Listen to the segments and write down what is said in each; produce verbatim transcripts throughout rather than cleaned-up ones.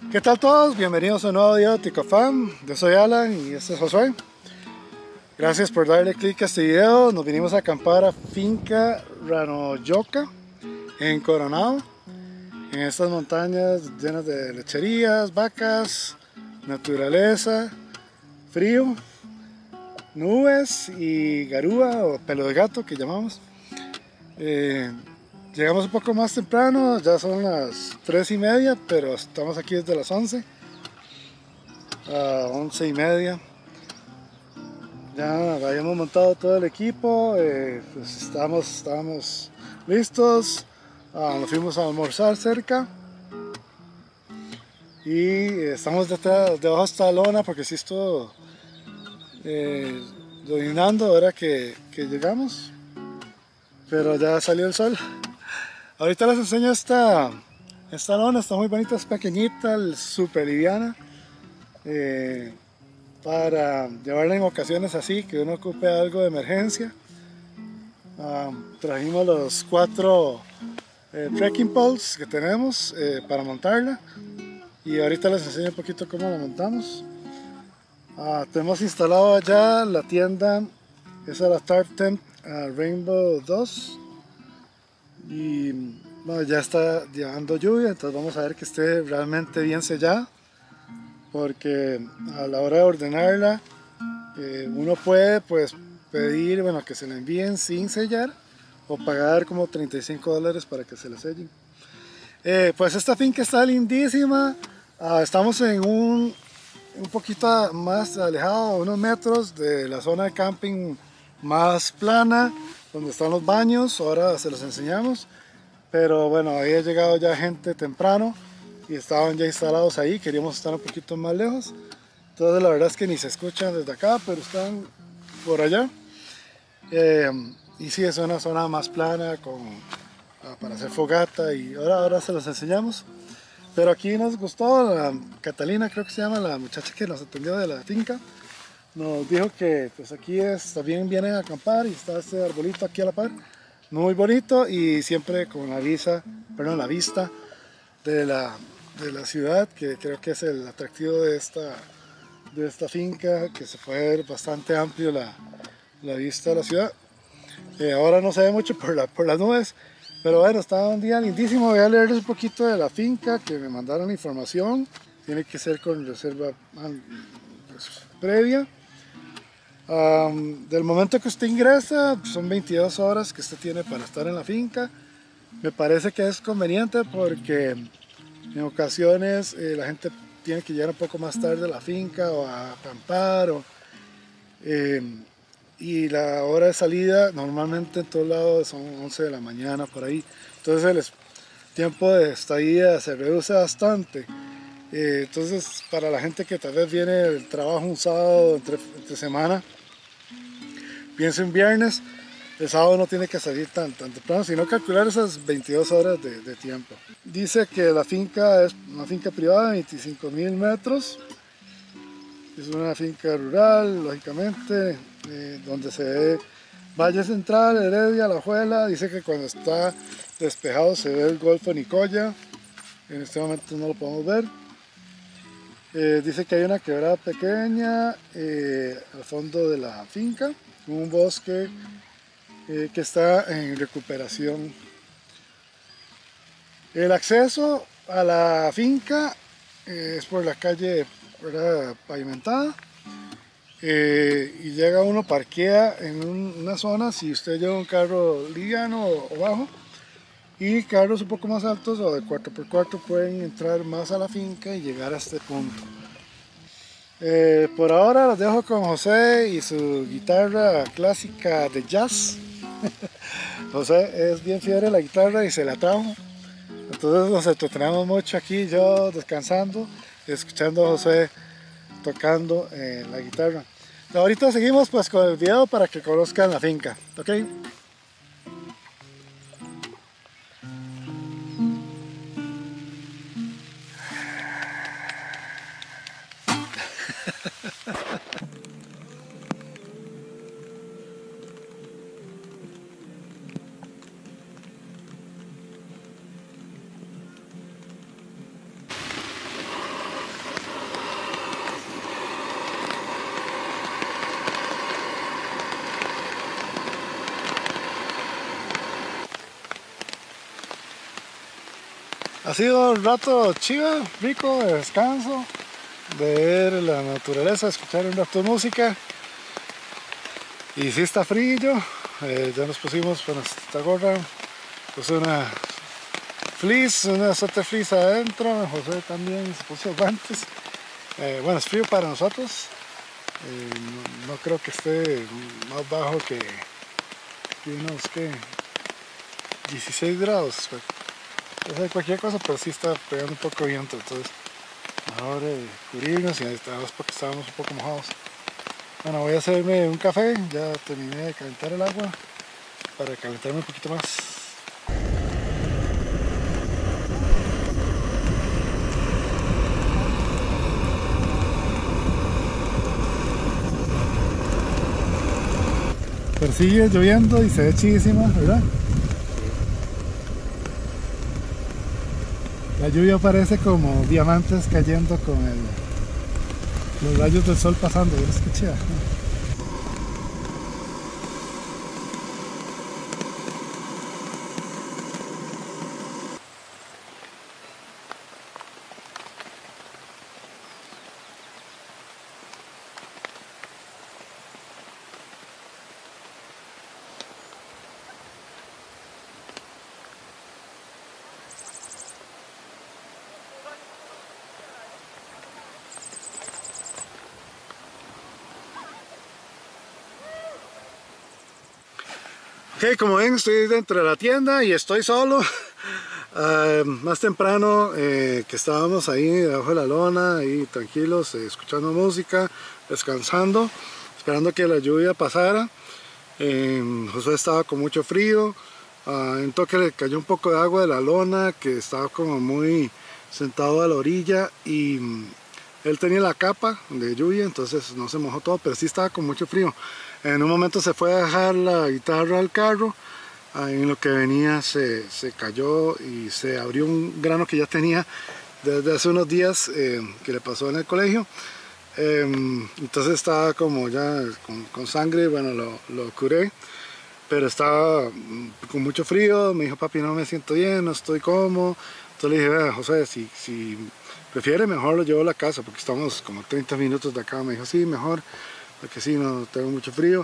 ¿Qué tal todos? Bienvenidos a un nuevo video de Ticofam. Yo soy Alan y este es Josué. Gracias por darle click a este video. Nos vinimos a acampar a Finca Ranoyoca en Coronado, en estas montañas llenas de lecherías, vacas, naturaleza, frío, nubes y garúa o pelo de gato que llamamos. Eh, llegamos un poco más temprano, ya son las tres y media, pero estamos aquí desde las once a once y media. Ya habíamos montado todo el equipo, eh, pues estábamos, estábamos listos. Uh, nos fuimos a almorzar cerca y estamos detrás, debajo de esta lona porque sí estuvo eh, dominando ahora que, que llegamos, pero ya salió el sol. Ahorita les enseño esta, esta lona, está muy bonita, es pequeñita, súper liviana, eh, para llevarla en ocasiones así, que uno ocupe algo de emergencia. Um, trajimos los cuatro eh, trekking poles que tenemos eh, para montarla y ahorita les enseño un poquito cómo la montamos. Uh, tenemos instalado allá la tienda, esa es la Tarp Tent uh, Rainbow dos. Y bueno, ya está llevando lluvia, entonces vamos a ver que esté realmente bien sellada, porque a la hora de ordenarla eh, uno puede pues pedir, bueno, que se la envíen sin sellar o pagar como treinta y cinco dólares para que se la sellen. Eh, pues esta finca está lindísima. Uh, estamos en un, un poquito más alejado, unos metros de la zona de camping más plana, donde están los baños. Ahora se los enseñamos, pero bueno, había llegado ya gente temprano y estaban ya instalados ahí. Queríamos estar un poquito más lejos, entonces la verdad es que ni se escuchan desde acá, pero están por allá. Eh, y sí, es una zona más plana con, uh, para hacer fogata, y ahora, ahora se los enseñamos. Pero aquí nos gustó, la Catalina creo que se llama, la muchacha que nos atendió de la finca, nos dijo que pues aquí es, también vienen a acampar y está este arbolito aquí a la par, muy bonito, y siempre con la vista, perdón, la vista de la, de la ciudad, que creo que es el atractivo de esta, de esta finca, que se puede ver bastante amplio la, la vista de la ciudad. Eh, ahora no se ve mucho por, la, por las nubes, pero bueno, está un día lindísimo. Voy a leerles un poquito de la finca, que me mandaron información. Tiene que ser con reserva pues, previa. Um, del momento que usted ingresa, son veintidós horas que usted tiene para estar en la finca. Me parece que es conveniente porque en ocasiones eh, la gente tiene que llegar un poco más tarde a la finca o a acampar, o, eh, y la hora de salida normalmente en todos lados son once de la mañana por ahí, entonces el tiempo de estadía se reduce bastante. Eh, entonces para la gente que tal vez viene del trabajo un sábado entre, entre semana, piensa en viernes, el sábado no tiene que salir tan, tan temprano, sino calcular esas veintidós horas de, de tiempo. Dice que la finca es una finca privada de veinticinco mil metros, es una finca rural, lógicamente, eh, donde se ve Valle Central, Heredia, La Juela. Dice que cuando está despejado se ve el Golfo Nicoya, en este momento no lo podemos ver. Eh, dice que hay una quebrada pequeña eh, al fondo de la finca, un bosque eh, que está en recuperación. El acceso a la finca eh, es por la calle, ¿verdad?, pavimentada, eh, y llega uno, parquea en un, una zona, si usted lleva un carro liviano o, o bajo, y carros un poco más altos o de cuatro por cuatro pueden entrar más a la finca y llegar a este punto. Eh, por ahora los dejo con José y su guitarra clásica de jazz. José es bien fiel a la guitarra y se la trajo, entonces nos entretenemos mucho aquí, yo descansando, escuchando a José tocando eh, la guitarra. Ahorita seguimos pues con el video para que conozcan la finca, ¿ok? Ha sido un rato chido, rico, de descanso, de ver la naturaleza, escuchar un rato de música. Y sí está frío, eh, ya nos pusimos con esta gorra, puse una fleece, una suéter fleece adentro, José también se puso guantes. Eh, bueno, es frío para nosotros, eh, no, no creo que esté más bajo que, que unos que dieciséis grados. Pues. O sea, cualquier cosa, pero sí está pegando un poco viento, entonces mejor eh, cubrirnos y ahí estábamos porque estábamos un poco mojados. Bueno, voy a hacerme un café, ya terminé de calentar el agua para calentarme un poquito más. Pero sigue lloviendo y se ve chidísima, ¿verdad? La lluvia parece como diamantes cayendo con el, los rayos del sol pasando, ¿ves qué chida? Ok, como ven, estoy dentro de la tienda y estoy solo. Uh, más temprano eh, que estábamos ahí debajo de la lona, ahí tranquilos, eh, escuchando música, descansando, esperando que la lluvia pasara. Eh, Josué estaba con mucho frío, uh, en toque le cayó un poco de agua de la lona, que estaba como muy sentado a la orilla y um, él tenía la capa de lluvia, entonces no se mojó todo, pero sí estaba con mucho frío. En un momento se fue a dejar la guitarra al carro, en lo que venía se, se cayó y se abrió un grano que ya tenía desde hace unos días eh, que le pasó en el colegio. Eh, entonces estaba como ya con, con sangre, bueno, lo, lo curé, pero estaba con mucho frío. Me dijo, papi, no me siento bien, no estoy cómodo. Entonces le dije, vea, José, si, si prefiere, mejor lo llevo a la casa, porque estamos como treinta minutos de acá. Me dijo, sí, mejor, porque sí, no tengo mucho frío.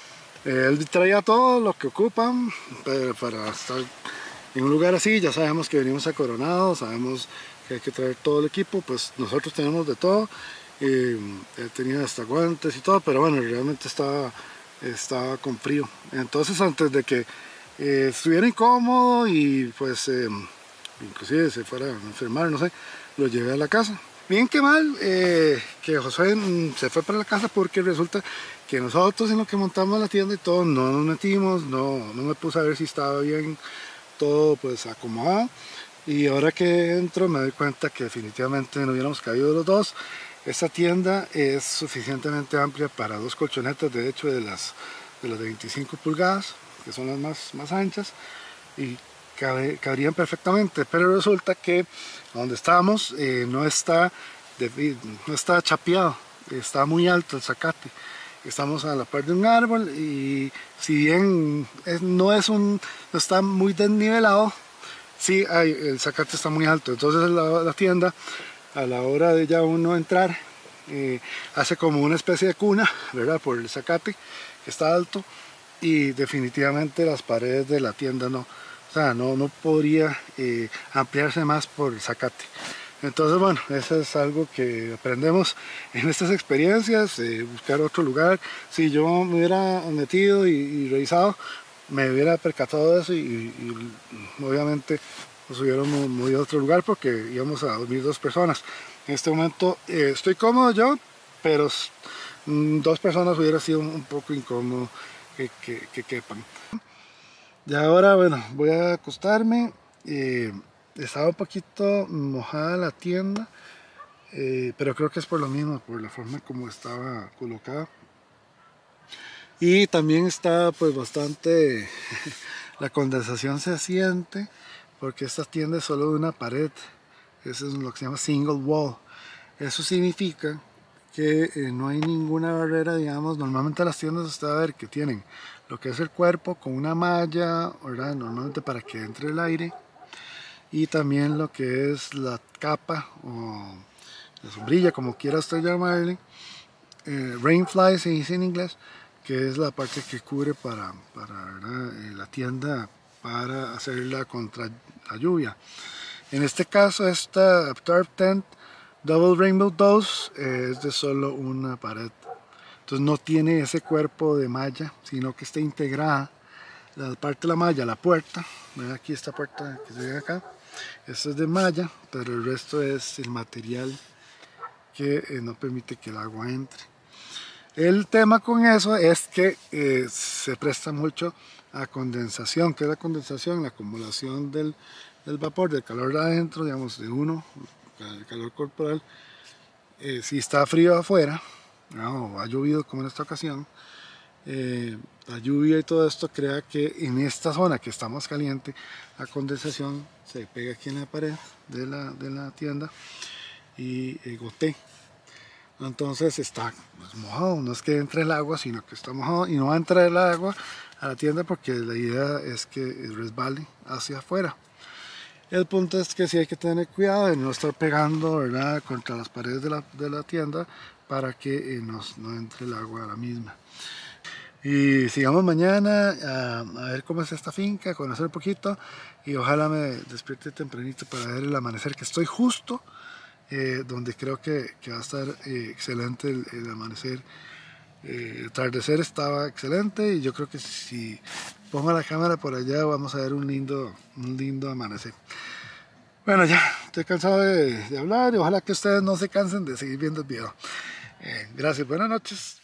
Eh, él traía todo lo que ocupan para, para estar en un lugar así. Ya sabemos que venimos a Coronado, sabemos que hay que traer todo el equipo, pues nosotros tenemos de todo. Eh, él tenía hasta guantes y todo, pero bueno, realmente estaba, estaba con frío. Entonces antes de que eh, estuviera incómodo y pues eh, inclusive se fuera a enfermar, no sé, lo llevé a la casa. Bien que mal eh, que José se fue para la casa, porque resulta que nosotros en lo que montamos la tienda y todo no nos metimos, no, no me puse a ver si estaba bien todo pues acomodado, y ahora que entro me doy cuenta que definitivamente no hubiéramos caído los dos. Esta tienda es suficientemente amplia para dos colchonetas, de hecho de las de las de veinticinco pulgadas, que son las más, más anchas, y cabe, cabrían perfectamente, pero resulta que donde estamos eh, no está de, no está chapeado, está muy alto el zacate. Estamos a la par de un árbol y si bien es, no es un no está muy desnivelado, sí hay, el zacate está muy alto. Entonces la, la tienda, a la hora de ya uno entrar, eh, hace como una especie de cuna, ¿verdad? Por el zacate que está alto, y definitivamente las paredes de la tienda no, o sea, no, no podría eh, ampliarse más por el zacate. Entonces, bueno, eso es algo que aprendemos en estas experiencias, eh, buscar otro lugar. Si yo me hubiera metido y, y revisado, me hubiera percatado de eso y, y obviamente nos hubiéramos movido a otro lugar, porque íbamos a dormir dos personas. En este momento eh, estoy cómodo yo, pero mm, dos personas hubiera sido un, un poco incómodo que, que, que quepan. Y ahora, bueno, voy a acostarme. Eh, estaba un poquito mojada la tienda, eh, pero creo que es por lo mismo, por la forma como estaba colocada. Y también está pues bastante, la condensación se siente, porque esta tienda es solo de una pared. Eso es lo que se llama single wall. Eso significa que eh, no hay ninguna barrera, digamos. Normalmente las tiendas usted va a ver que tienen lo que es el cuerpo con una malla, ¿verdad? Normalmente para que entre el aire, y también lo que es la capa o la sombrilla, como quiera usted llamarle, eh, rainfly se dice en inglés, que es la parte que cubre para, para eh, la tienda para hacerla contra la lluvia. En este caso esta Tarp Tent Double Rainbow dos eh, es de solo una pared, entonces no tiene ese cuerpo de malla, sino que está integrada la parte de la malla, la puerta, ¿ven? Aquí esta puerta que se ve acá, esta es de malla, pero el resto es el material que eh, no permite que el agua entre. El tema con eso es que eh, se presta mucho a condensación. ¿Qué es la condensación? La acumulación del, del vapor, del calor de adentro, digamos, de uno, el calor corporal. Eh, si está frío afuera, ¿no? O ha llovido como en esta ocasión, eh, la lluvia y todo esto crea que en esta zona que está más caliente, la condensación se pega aquí en la pared de la, de la tienda y eh, gotea. Entonces está pues, mojado, no es que entre el agua, sino que está mojado y no va a entrar el agua a la tienda porque la idea es que resbale hacia afuera. El punto es que sí hay que tener cuidado de no estar pegando, ¿verdad?, contra las paredes de la, de la tienda para que eh, nos, no entre el agua a la misma. Y sigamos mañana a, a ver cómo es esta finca, conocer un poquito y ojalá me despierte tempranito para ver el amanecer, que estoy justo Eh, donde creo que, que va a estar eh, excelente el, el amanecer. Eh, el atardecer estaba excelente y yo creo que si pongo la cámara por allá vamos a ver un lindo, un lindo amanecer. Bueno, ya estoy cansado de, de hablar y ojalá que ustedes no se cansen de seguir viendo el video. Eh, gracias, buenas noches.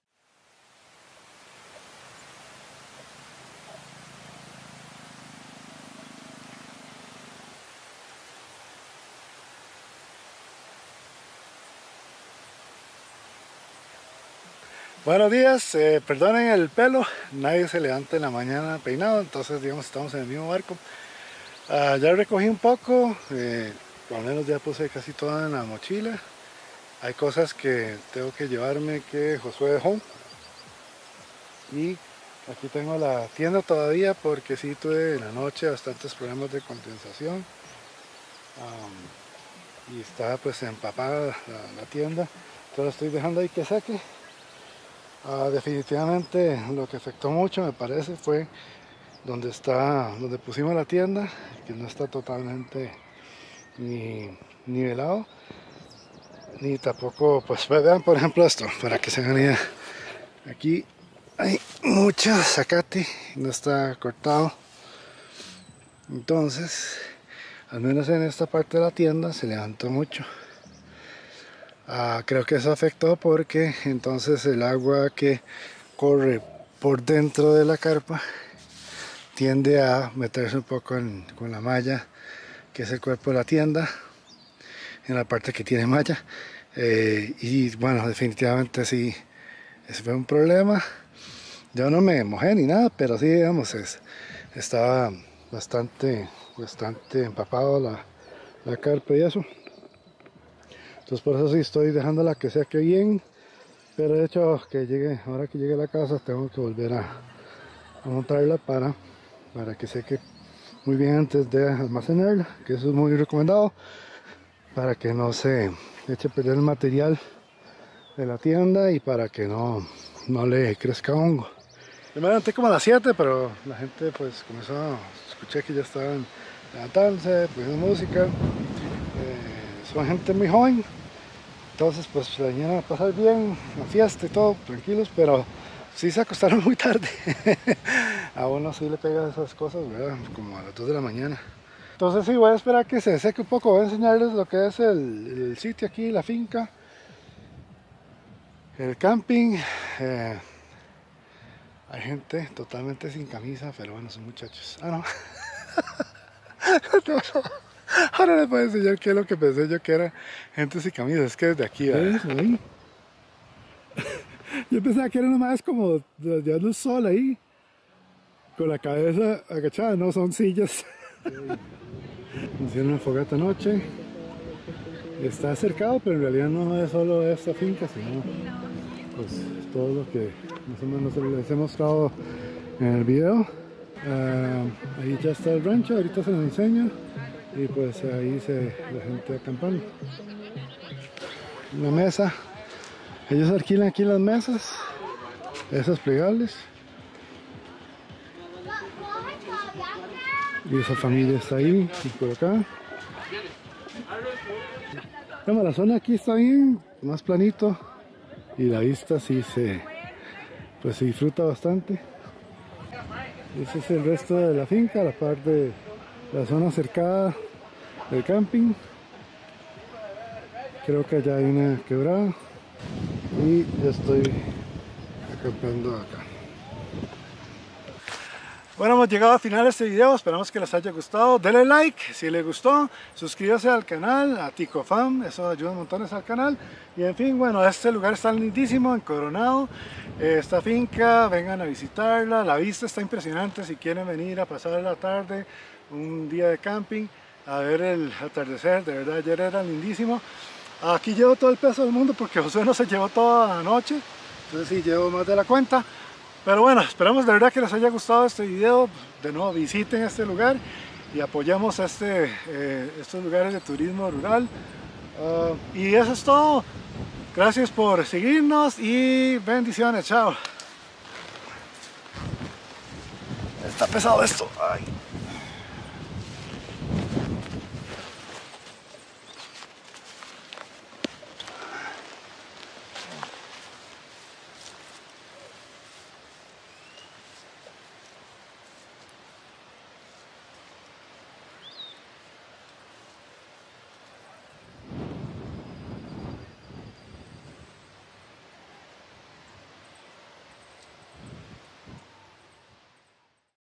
Buenos días, eh, perdonen el pelo, nadie se levanta en la mañana peinado, entonces digamos estamos en el mismo barco. Uh, ya recogí un poco, eh, por lo menos ya puse casi toda en la mochila. Hay cosas que tengo que llevarme que Josué dejó. Y aquí tengo la tienda todavía porque sí tuve en la noche bastantes problemas de condensación. Um, y está pues empapada la, la tienda, entonces estoy dejando ahí que seque. Uh, definitivamente lo que afectó mucho me parece fue donde está, donde pusimos la tienda, que no está totalmente ni nivelado, ni tampoco, pues vean por ejemplo esto, para que se hagan idea. Aquí hay mucho zacate, no está cortado, entonces al menos en esta parte de la tienda se levantó mucho. Uh, creo que eso afectó porque entonces el agua que corre por dentro de la carpa tiende a meterse un poco en, con la malla, que es el cuerpo de la tienda, en la parte que tiene malla. Eh, y bueno, definitivamente sí, ese fue un problema. Yo no me mojé ni nada, pero sí, digamos, es, estaba bastante, bastante empapado la, la carpa y eso. Entonces por eso sí estoy dejándola que seque bien, pero de hecho que llegue, ahora que llegue a la casa tengo que volver a, a montarla para, para que seque muy bien antes de almacenarla, que eso es muy recomendado para que no se eche a perder el material de la tienda y para que no, no le crezca hongo. Yo me levanté como a las siete, pero la gente pues comenzó, escuché que ya estaban levantándose, poniendo música. Eh, son gente muy joven, entonces pues la mañana a pasar bien, la fiesta y todo, tranquilos, pero sí se acostaron muy tarde. A uno sí le pega esas cosas, ¿verdad? Como a las dos de la mañana. Entonces sí, voy a esperar que se seque un poco, voy a enseñarles lo que es el, el sitio aquí, la finca, el camping. Eh, hay gente totalmente sin camisa, pero bueno, son muchachos. Ah, no. No, no. Ahora les voy a enseñar qué es lo que pensé yo que era gente sin camisa, es que desde aquí, ¿verdad? Ahí. Yo pensaba que era nomás como llevando el sol ahí, con la cabeza agachada, no, son sillas. Hicieron una fogata anoche, está cercado, pero en realidad no es solo esta finca, sino pues todo lo que más o menos les he mostrado en el video. Uh, ahí ya está el rancho, ahorita se lo enseño. y pues ahí se la gente acampando. Una mesa, ellos alquilan aquí las mesas, esas plegables, y esa familia está ahí y por acá. Bueno, la zona aquí está bien, más planito, y la vista sí se, pues se disfruta bastante. Ese es el resto de la finca, la parte de la zona cercada del camping. Creo que allá hay una quebrada y yo estoy acampando acá. Bueno, hemos llegado al final de este video, esperamos que les haya gustado. Denle like si les gustó, suscríbase al canal, a TicoFam, eso ayuda montones al canal. Y en fin, bueno, este lugar está lindísimo, en Coronado. Esta finca, vengan a visitarla, la vista está impresionante si quieren venir a pasar la tarde, un día de camping, a ver el atardecer, de verdad ayer era lindísimo. Aquí llevo todo el peso del mundo porque Josué no se llevó toda la noche, entonces sí llevo más de la cuenta. Pero bueno, esperamos de verdad que les haya gustado este video. De nuevo, visiten este lugar y apoyemos este, eh, estos lugares de turismo rural. Uh, y eso es todo. Gracias por seguirnos y bendiciones. Chao. Está pesado esto. Ay.